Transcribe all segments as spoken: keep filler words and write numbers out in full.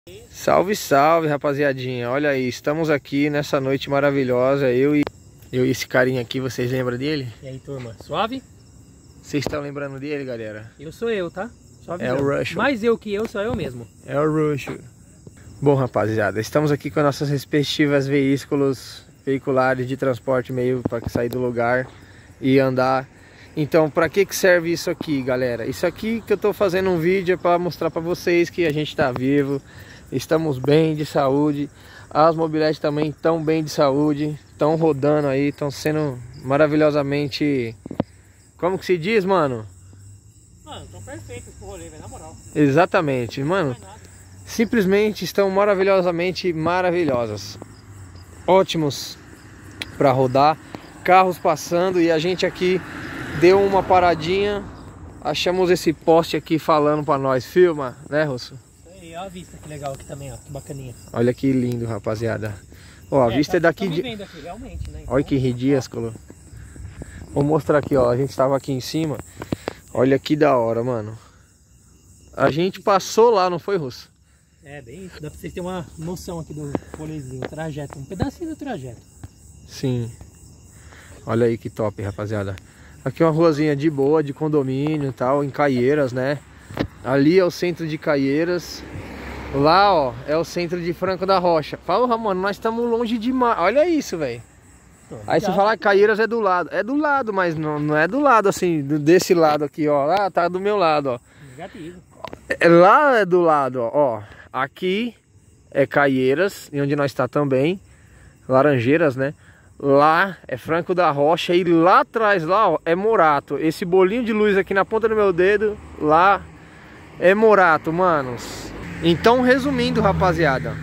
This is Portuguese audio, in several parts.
Salve, salve, rapaziadinha. Olha aí, estamos aqui nessa noite maravilhosa. Eu e, eu e esse carinha aqui, vocês lembram dele? E aí, turma, suave? Vocês estão lembrando dele, galera? Eu sou eu, tá? Suave. É o Rush. Mais eu que eu, sou eu mesmo. É o Rush. Bom, rapaziada, estamos aqui com nossas respectivas veículos veiculares de transporte meio para sair do lugar e andar. Então, para que que serve isso aqui, galera? Isso aqui que eu tô fazendo um vídeo é para mostrar para vocês que a gente tá vivo, estamos bem de saúde, as mobiletes também estão bem de saúde, estão rodando aí, estão sendo maravilhosamente... Como que se diz, mano? Mano, estão perfeitos pro rolê, velho, na moral. Exatamente, mano. Simplesmente estão maravilhosamente maravilhosas. Ótimos para rodar, carros passando e a gente aqui deu uma paradinha, achamos esse poste aqui falando para nós. Filma, né, Russo? Olha a vista, que legal aqui também, ó, que bacaninha. Olha que lindo, rapaziada. Ó, a é, vista tá, é daqui de... aqui, realmente, né? Então, olha que ridículo. Vou mostrar aqui, ó, a gente tava aqui em cima. Olha que da hora, mano. A gente passou lá, não foi, Russo? É, bem isso. Dá pra vocês terem uma noção aqui do rolezinho, o trajeto, um pedacinho do trajeto. Sim. Olha aí que top, rapaziada. Aqui é uma ruazinha de boa, de condomínio e tal, em Caieiras, né? Ali é o centro de Caieiras. Lá, ó, é o centro de Franco da Rocha. Fala, mano, nós estamos longe demais. Olha isso, velho. Aí você fala que Caieiras é do lado. É do lado, mas não, não é do lado assim, desse lado aqui, ó. Lá tá do meu lado, ó. Negativo. É, lá é do lado, ó. Ó. Aqui é Caieiras, e onde nós está também. Laranjeiras, né? Lá é Franco da Rocha e lá atrás, lá, ó, é Morato. Esse bolinho de luz aqui na ponta do meu dedo, lá é Morato, manos. Então, resumindo, rapaziada,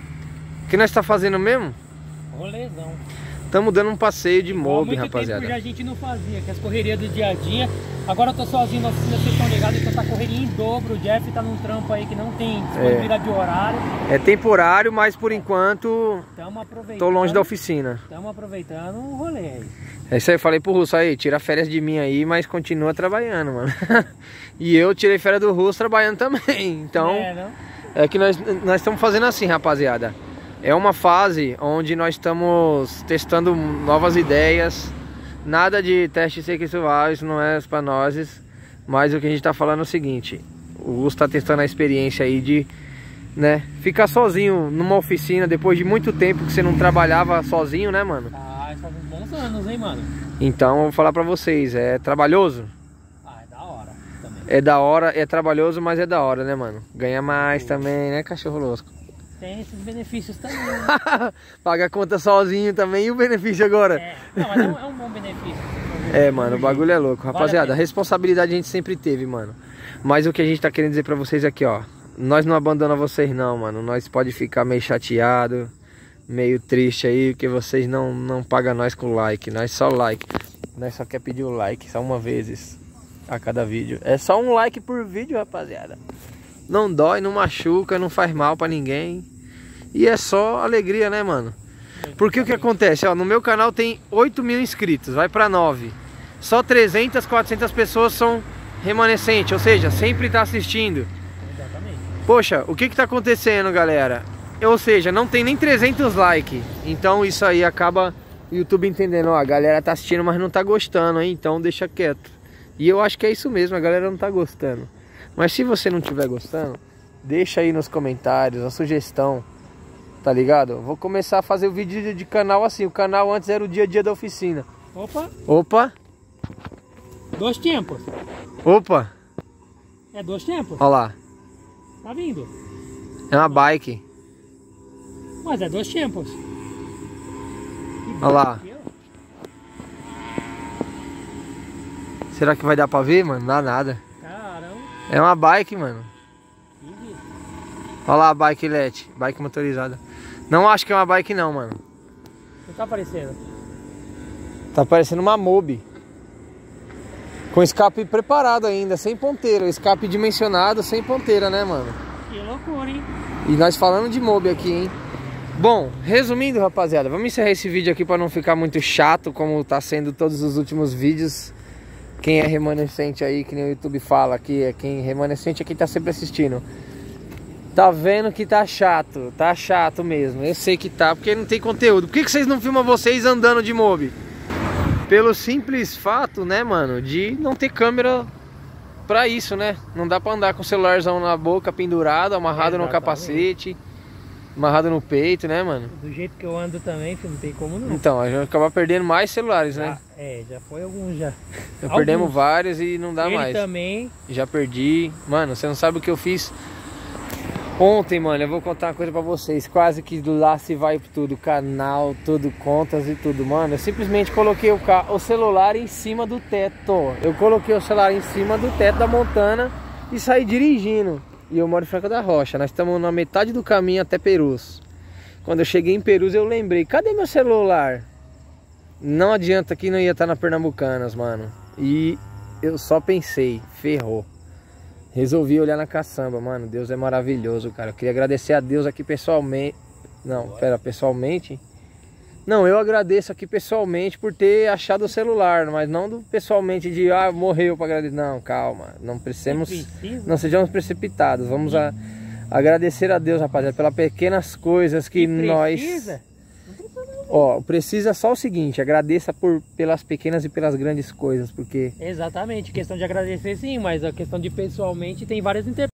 o que nós está fazendo mesmo? Rolezão. Estamos dando um passeio de mob, muito rapaziada. Tempo já a gente não fazia, que as correrias do dia a dia. Agora eu tô sozinho na oficina, vocês estão ligados, então tá correria em dobro. O Jeff tá num trampo aí que não tem disponibilidade é. de horário. É temporário, mas por enquanto tô longe da oficina. Estamos aproveitando o rolê aí. É isso aí, eu falei pro Russo aí, tira férias de mim aí, mas continua trabalhando, mano. E eu tirei férias do Russo trabalhando também. Então, é, não? é que nós nós estamos fazendo assim, rapaziada. É uma fase onde nós estamos testando novas ideias. Nada de teste sexual, isso não é para nós. Mas o que a gente tá falando é o seguinte: o Russo tá testando a experiência aí de, né, ficar sozinho numa oficina depois de muito tempo que você não trabalhava sozinho, né, mano? Ah, faz uns bons anos, hein, mano? Então, eu vou falar pra vocês, é trabalhoso? Ah, é da hora também. É da hora, é trabalhoso, mas é da hora, né, mano? Ganha mais Poxa. também, né, cachorro louco? Tem esses benefícios também. Né? Paga a conta sozinho também e o benefício agora. É, não, mas é um, é um bom benefício. É, mano, o bagulho é louco. Rapaziada, a responsabilidade a gente sempre teve, mano. Mas o que a gente tá querendo dizer pra vocês aqui, ó. Nós não abandonamos vocês não, mano. Nós pode ficar meio chateado, meio triste aí, porque vocês não, não pagam nós com like. Nós só like. Nós só quer pedir o like, só uma vez a cada vídeo. É só um like por vídeo, rapaziada. Não dói, não machuca, não faz mal pra ninguém. E é só alegria, né, mano? Porque o que acontece, ó, no meu canal tem oito mil inscritos, vai pra nove. Só trezentas, quatrocentas pessoas são remanescentes, ou seja, sempre tá assistindo. Exatamente. Poxa, o que que tá acontecendo, galera? Ou seja, não tem nem trezentos likes. Então isso aí acaba o YouTube entendendo, ó, a galera tá assistindo, mas não tá gostando, hein? Então deixa quieto. E eu acho que é isso mesmo, a galera não tá gostando. Mas se você não estiver gostando, deixa aí nos comentários a sugestão, tá ligado? Vou começar a fazer o vídeo de canal assim. O canal antes era o dia a dia da oficina. Opa! Opa! Dois tempos. Opa! É dois tempos? Olha lá. Tá vindo. É uma bike. Mas é dois tempos. Olha lá. Será que vai dar pra ver, mano? Não dá nada. É uma bike, mano. Olha lá a bike L E D, bike motorizada. Não acho que é uma bike não, mano. Não tá aparecendo. Tá parecendo uma mob. Com escape preparado ainda, sem ponteira. Escape dimensionado, sem ponteira, né, mano? Que loucura, hein? E nós falando de mob aqui, hein? Bom, resumindo, rapaziada, vamos encerrar esse vídeo aqui pra não ficar muito chato, como tá sendo todos os últimos vídeos. Quem é remanescente aí, que nem o YouTube fala aqui, é quem remanescente é quem tá sempre assistindo. Tá vendo que tá chato, tá chato mesmo. Eu sei que tá, porque não tem conteúdo. Por que, que vocês não filmam vocês andando de mob? Pelo simples fato, né, mano, de não ter câmera pra isso, né? Não dá pra andar com o celularzão na boca, pendurado, amarrado Exatamente. no capacete, amarrado no peito, né, mano? Do jeito que eu ando também, filho, não tem como não. Então, a gente vai acabar perdendo mais celulares, já, né? É, já foi alguns já. Já perdemos vários e não dá Ele mais. também. Já perdi. Mano, você não sabe o que eu fiz ontem, mano. Eu vou contar uma coisa pra vocês. Quase que lá se vai tudo. Canal, tudo, contas e tudo. Mano, eu simplesmente coloquei o, ca... o celular em cima do teto. Eu coloquei o celular em cima do teto da Montana e saí dirigindo. E eu moro em Franca da Rocha. Nós estamos na metade do caminho até Perus. Quando eu cheguei em Perus eu lembrei, cadê meu celular? Não adianta que não ia estar na Pernambucanas, mano. E eu só pensei, ferrou. Resolvi olhar na caçamba, mano. Deus é maravilhoso, cara. Eu queria agradecer a Deus aqui pessoalmente. Não, pera, pessoalmente? Não, eu agradeço aqui pessoalmente por ter achado o celular, mas não do pessoalmente de, ah, morreu pra agradecer. Não, calma. Não precisamos, não sejamos precipitados. Vamos a, agradecer a Deus, rapaziada, pelas pequenas coisas que nós... Precisa? Ó, precisa só o seguinte, agradeça por, pelas pequenas e pelas grandes coisas, porque... Exatamente, questão de agradecer sim, mas a questão de pessoalmente tem várias interpretações.